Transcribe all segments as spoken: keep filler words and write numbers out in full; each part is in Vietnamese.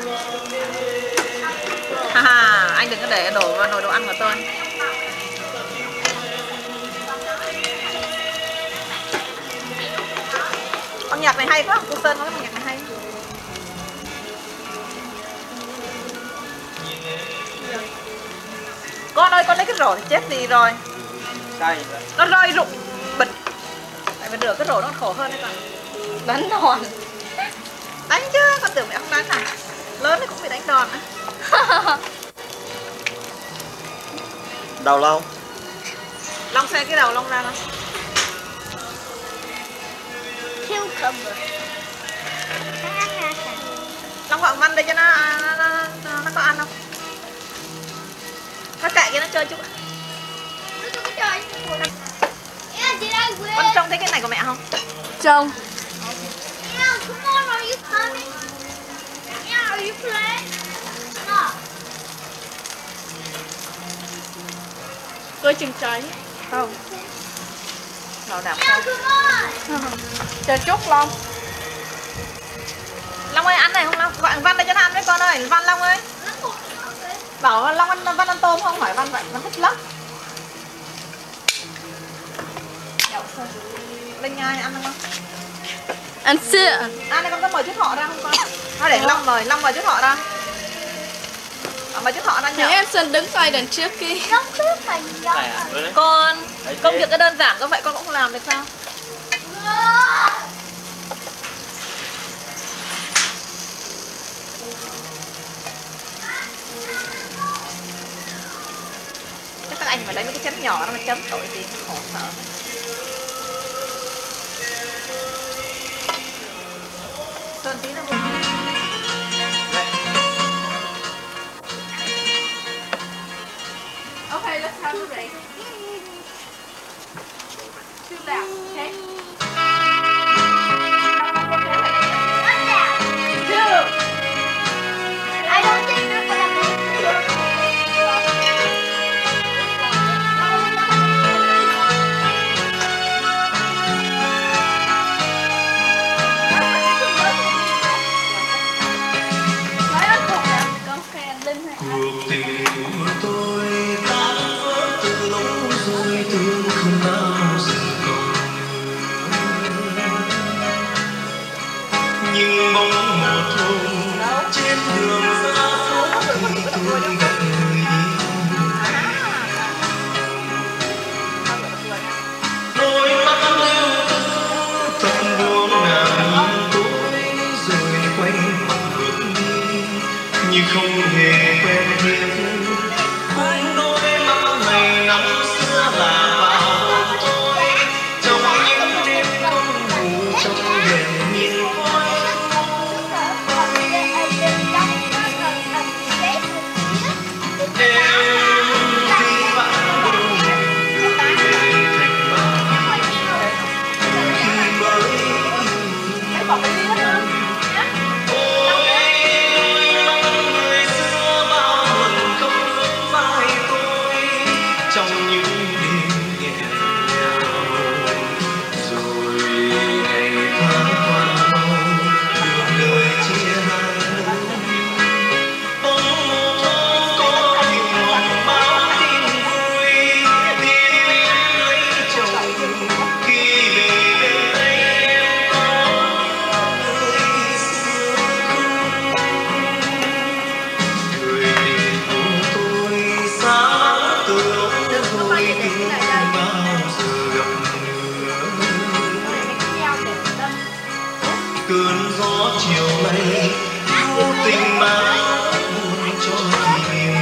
Haha, anh đừng có để đổ vào nồi đồ ăn của tôi. Con nhạc này hay quá, cô Sơn nói con nhạc này hay. Con ơi, con lấy cái rổ thì chết gì rồi. Đây. Nó rơi rụng bịch. Tại vì rửa cái rổ nó khổ hơn đấy con. Đánh đòn. Đánh chứ, con tưởng mẹ không đánh à. Lớn thì cũng bị đánh đòn á. Đầu lâu. Long xe cái đầu Long ra nào. Cucumber. Long gọi Văn đây cho nó, nó, nó, nó, nó có ăn không? Nó kệ kia nó chơi chút. Nó không có chơi. Con trông thấy cái này của mẹ không? Trông. Yeah, come on, are you coming? Yeah, are you playing? No. Coi chừng cháy. Không. Bảo đảm Yeah, không? come on. Chờ chút Long. Long ơi ăn này không Long? Gọi Văn đây cho nó ăn với con ơi. Văn Long ơi. Bảo Long ăn Văn ăn tôm không? Hỏi Văn vậy, nó thích lắm. Linh ai ăn không? Ăn sữa. À này con có mời chút họ ra không con? Nó để Long mời, Long mời chút họ ra. Ờ, mời chút họ ra Thì nhờ. em xin đứng tay đằng trước kia. Không biết là gì đâu. Con, công việc cái đơn giản có vậy con cũng không làm được sao? Chắc các anh phải lấy mấy cái chấm nhỏ đó mà chấm tội gì khổ sở. Sơn tí nữa vừa. Okay, let's have a race. Two laps, okay? What's that? Two. I don't think they're gonna make it. Nói ăn khổ là con khen Linh hay ăn. Cuộc tình của tôi tan vỡ từ lâu rồi, thương không bao giờ còn nữa. Nhưng bóng một hôm trên đường xa phố thì tôi gặp người yêu. Đôi mắt yêu thương thật buồn ngả nhìn tôi rồi quay mặt bước đi như không hề quen biết. Cùng đôi mắt này năm xưa là vào tôi, trong những đêm không ngủ, trong đèn nhìn quanh. Cơn gió chiều nay yêu tình bao buồn cho tìm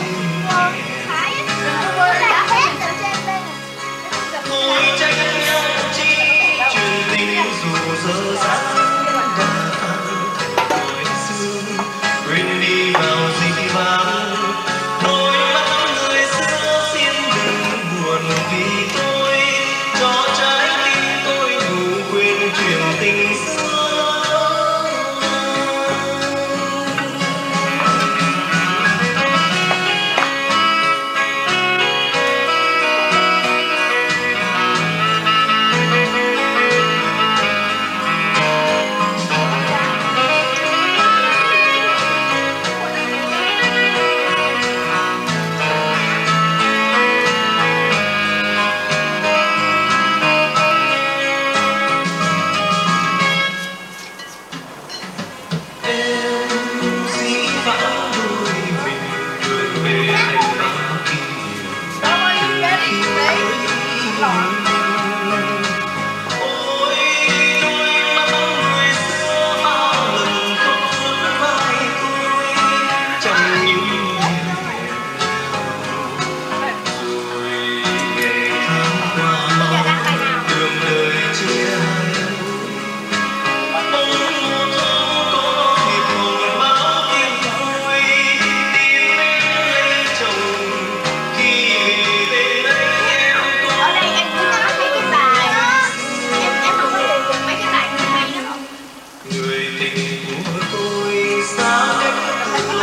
thôi trách nhau chi chuyện tình dù dở dang đã hỏi xưa quên đi vào dĩ vãng. Đôi mắt người xưa xin đừng buồn vì tôi, cho trái tim tôi ngủ quên chuyện tình xưa.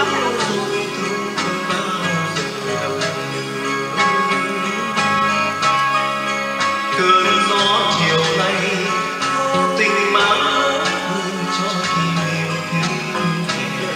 cơn gió chiều nay vô tình mang hương cho kỷ niệm kia.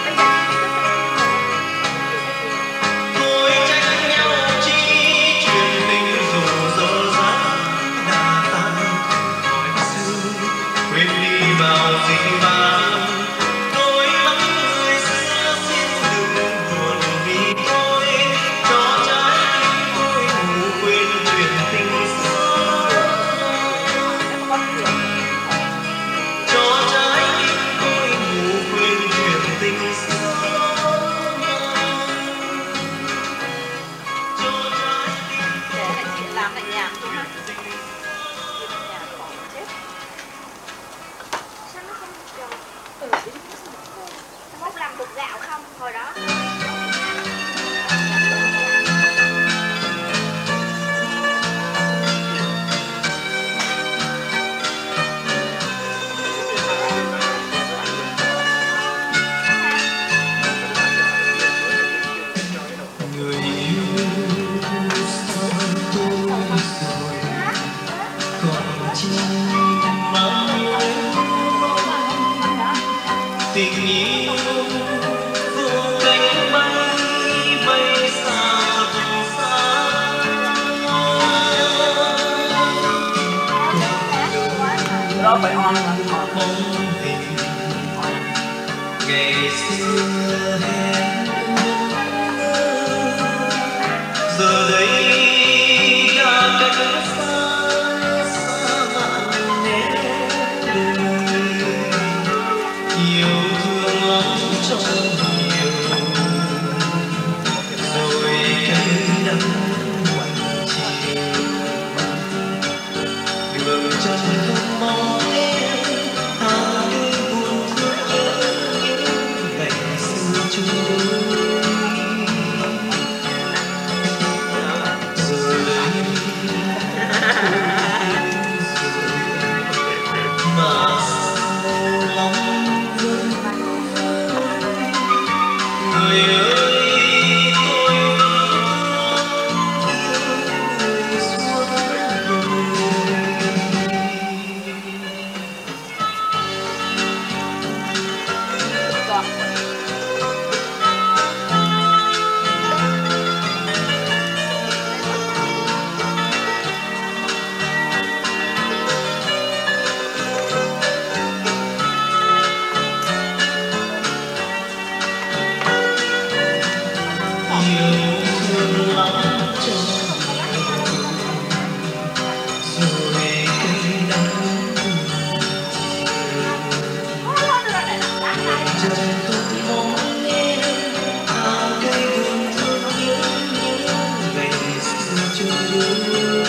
Thôi trách nhau chi chuyện tình dù dở dang đã tan khỏi xưa, quên đi bao dĩ vãng. Đôi mắt người xưa xin đừng buồn vì tôi cho trái tim tôi ngủ quên chuyện tình xưa. Cho trái tim tôi ngủ quên chuyện tình xưa. Cho trái tim Để lại chị làm lại nhảm thôi ha. Nhảm bỏ chết. Sao nó không được? Ừ, Mốc làm bột gạo không? Hồi đó. người yêu sao tôi rồi còn chi mang lấy tình yêu vô cánh bay bay xa vùng xa. Đó phải on Bóng hình ngày xưa hẹn giờ đây đã cách xa xa mặn nét đời. Yêu thương lắm cho nhiều rồi cay đắng quạnh chiều. Đường chân không mong em hai đôi buồn thương ngày xưa chung đôi. Rồi đây mà sao lòng vương người ơi tôi vẫn yêu suốt đời. Yêu thương lắm cho rồi cây đắng trời tôi mong em hàng cây buồn thương nhớ nhớ ngày xưa chung đôi.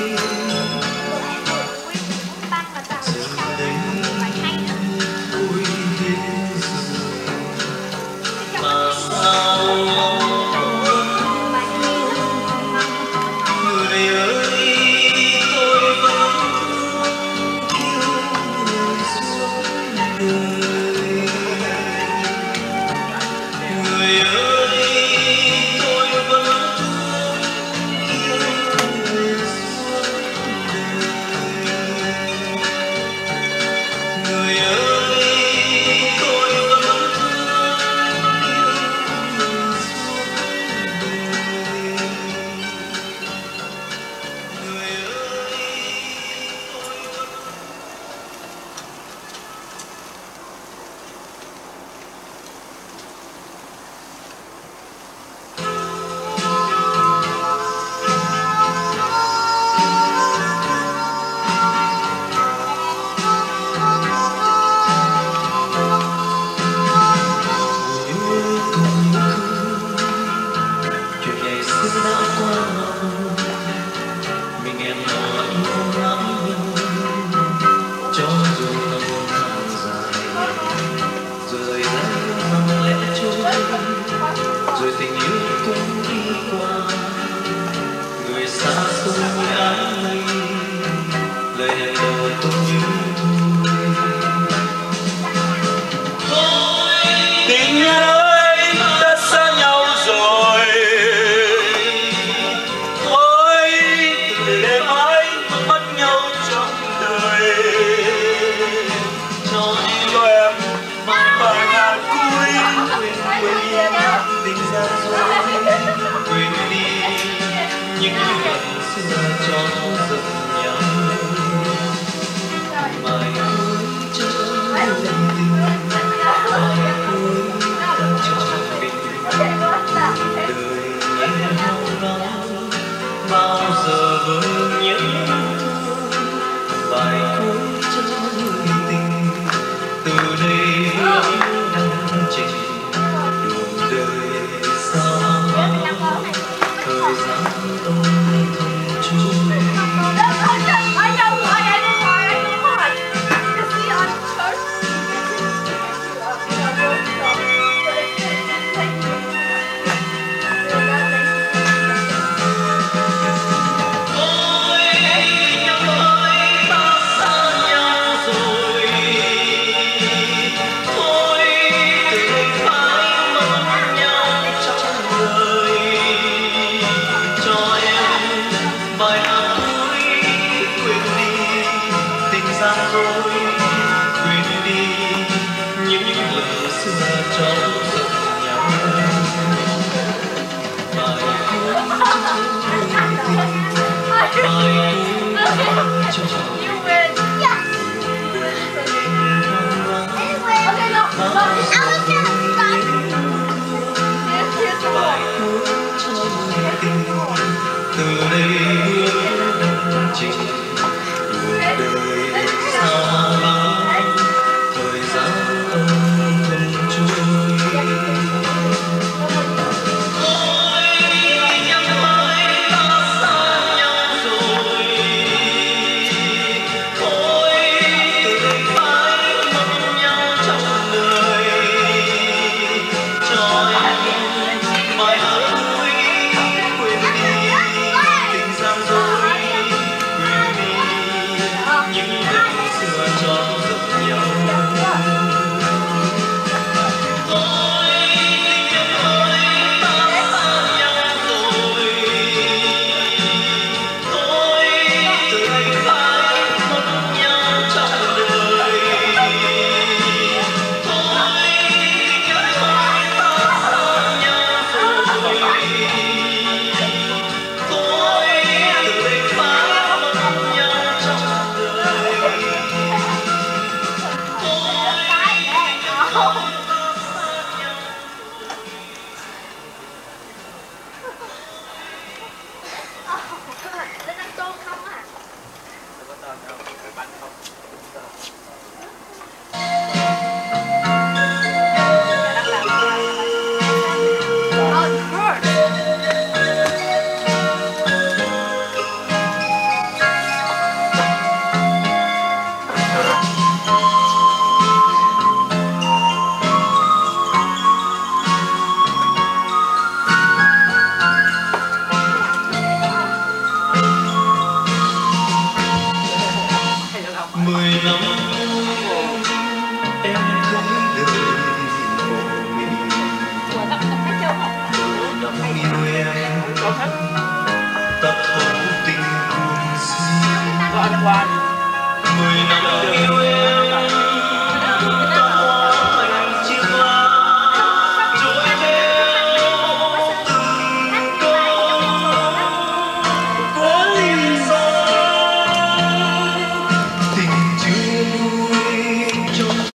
Giờ đây tôi biết rồi mà sao người ơi tôi vẫn thương yêu người suốt đời. Người ơi tôi vẫn thương yêu người suốt đời. Người ơi tôi vẫn thương yêu người suốt đời. Người ơi tôi vẫn yêu tôi không chuyện ngày xưa đã qua lòng mình em nói yêu lắm cho dù năm tháng dài rồi ra vòng lẽ trôi rồi tình yêu cũng đi qua người xa xôi ái mây lời hẹn đầu tôi nhớ thôi. Tình nhân ơi những lời xưa trong giấc nhau bài hát tình bài hát cho